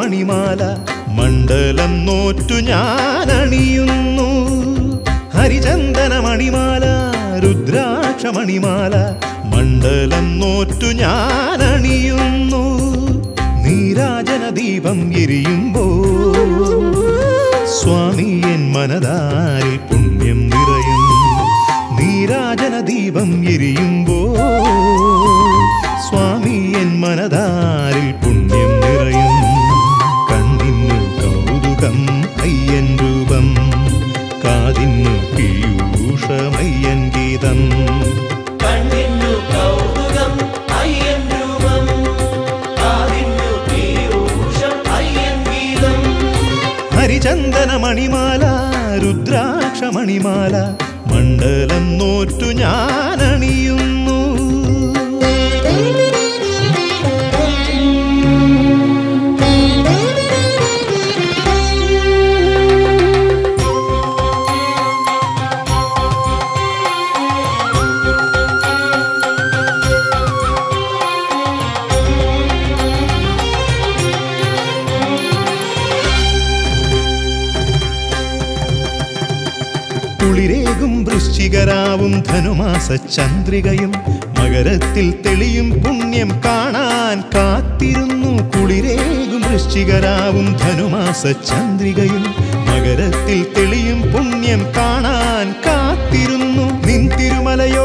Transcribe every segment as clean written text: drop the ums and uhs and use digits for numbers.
മണിമാല മണ്ഡലം നോറ്റു ഞാനണിയുന്നു. ഹരിചന്ദന മണിമാല രുദ്രാക്ഷ മണിമാല മണ്ഡലം നോറ്റു ഞാനണിയുന്നു. നീരാജന ദീപം എരിയുമ്പോൾ സ്വാമി എൻ മനതാരിൽ പുണ്യം നിറയും. നീരാജന ദീപം എരിയുമ്പോൾ സ്വാമി എൻ മനതാരിൽ പുണ്യം നിറയും. കണ്ണിന്നു കൗതുകം അയ്യൻ രൂപം കാതിന്നു പീയൂഷമയ്യൻ ഗീതം. കണ്ണിന്നു കൗതുകം അയ്യൻ രൂപം കാതിന്നു പീയൂഷം അയ്യൻ ഗീതം. ഹരിചന്ദന മണിമാല രുദ്രാക്ഷ മണിമാല മണ്ഡലം നോറ്റു ഞാനണിയുന്നു. കുളിരേകും വൃശ്ചികരാവും ധനുമാസ ചന്ദ്രികയും മകരത്തിൽ തെളിയും പുണ്യം കാണാൻ കാത്തിരുന്നു. കുളിരേകും വൃശ്ചികരാവും ധനുമാസ ചന്ദ്രികയും മകരത്തിൽ തെളിയും പുണ്യം കാണാൻ കാത്തിരുന്നു. നിൻ തിരുമലയോ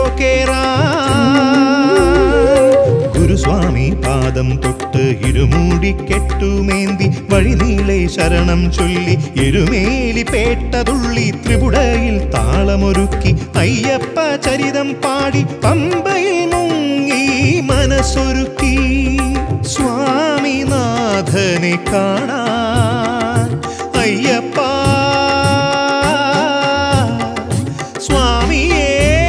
ഗുരുസ്വാമി പാദം തൊട്ട് ഇരുമൂടി കെട്ടുമേന്തി വഴിനീളെ ശരണം ചൊല്ലി എരുമേലി പേട്ടതുള്ളി ത്രിപുടയിൽ താളമൊരുക്കി അയ്യപ്പ ചരിതം പാടി പമ്പയിൽ മുങ്ങി മനസ്സൊരുക്കി. സ്വാമിനാഥനെ കാണാൻ അയ്യപ്പ സ്വാമിയേ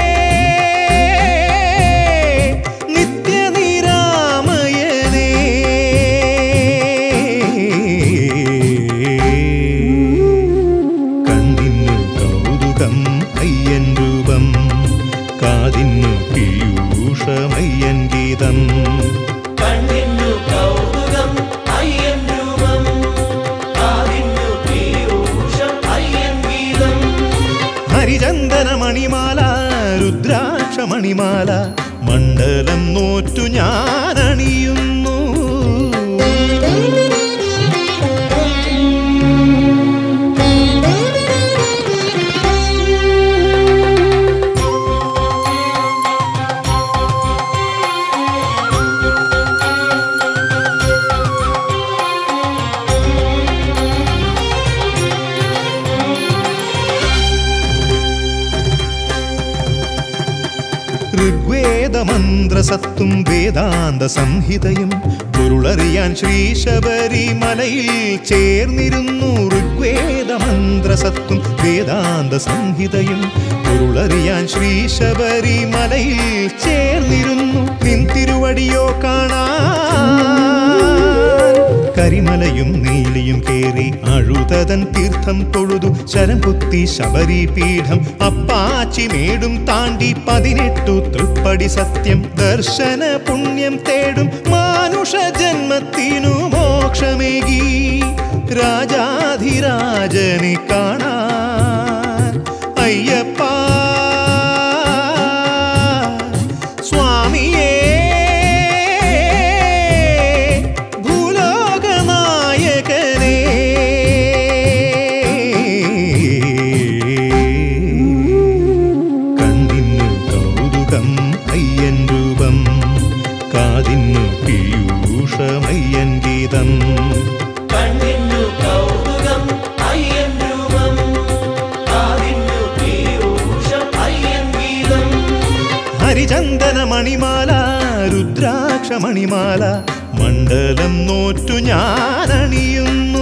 അയ്യൻ രൂപം കാതിന്നു പീയൂഷമയ്യൻ ഗീതം. കണ്ണിന്നു കൗതുകം അയ്യൻ രൂപം കാതിന്നു പീയൂഷം അയ്യൻ ഗീതം. ഹരിചന്ദന മണിമാല രുദ്രാക്ഷ മണിമാല മണ്ഡലം നോറ്റു ഞാനണിയുന്നു. ഋഗ്വേദമന്ത്രസത്തും വേദാന്ത സംഹിതയും പൊരുളറിയാൻ ശ്രീ ശബരിമലയിൽ ചേർന്നിരുന്നു. ഋഗ്വേദമന്ത്രസത്തും വേദാന്ത സംഹിതയും പൊരുളറിയാൻ ശ്രീ ശബരിമലയിൽ ചേർന്നിരുന്നു. നിൻ തിരുവടിയോ കാണാൻ കരിമലയും നീലിയും കേറി അഴുതതൻ തീർത്ഥം തൊഴുതു ശരം കുത്തി ശബരി പീഠം അപ്പാച്ചി മേടും താണ്ടി 18 തൃപ്പടി സത്യം ദർശന പുണ്യം തേടും മാനുഷ ജന്മത്തിനു മോക്ഷമേകി രാജാധിരാജനെ കാണാൻ അയ്യപ്പ സ്വാമിയേ അയ്യൻ രൂപം കാതിന്നു പീയൂഷമയ്യൻ ഗീതം. കണ്ണിന്നു കൗതുകം അയ്യൻ രൂപം കാതിന്നു പീയൂഷം അയ്യൻ ഗീതം. ഹരിചന്ദന മണിമാല രുദ്രാക്ഷ മണിമാല മണ്ഡലം നോറ്റു ഞാനണിയുന്നു.